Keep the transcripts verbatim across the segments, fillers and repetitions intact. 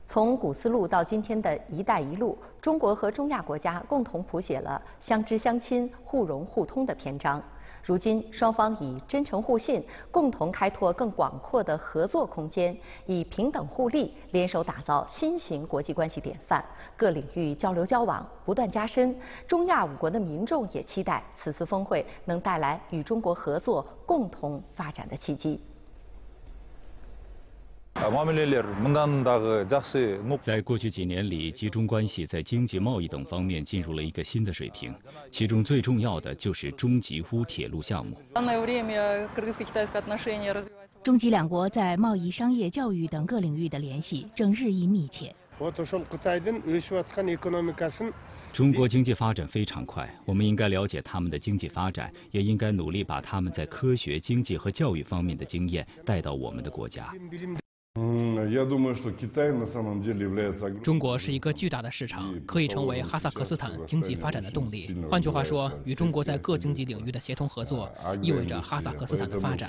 从古丝路到今天的一带一路，中国和中亚国家共同谱写了相知相亲、互融互通的篇章。如今，双方以真诚互信，共同开拓更广阔的合作空间，以平等互利联手打造新型国际关系典范，各领域交流交往不断加深。中亚五国的民众也期待此次峰会能带来与中国合作共同发展的契机。 在过去几年里，集中关系在经济、贸易等方面进入了一个新的水平，其中最重要的就是中吉乌铁路项目。 中吉两国在贸易、商业、教育等各领域的联系正日益密切。 中国经济发展非常快，我们应该了解他们的经济发展，也应该努力把他们在科学、经济和教育方面的经验带到我们的国家。 中国是一个巨大的市场，可以成为哈萨克斯坦经济发展的动力。换句话说，与中国在各经济领域的协同合作，意味着哈萨克斯坦的发展。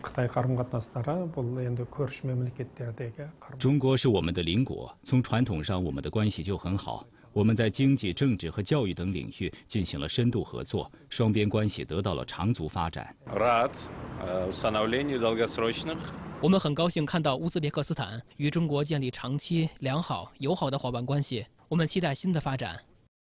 中国是我们的邻国，从传统上我们的关系就很好。 我们在经济、政治和教育等领域进行了深度合作，双边关系得到了长足发展。 我们很高兴看到乌兹别克斯坦与中国建立长期良好、友好的伙伴关系。我们期待新的发展，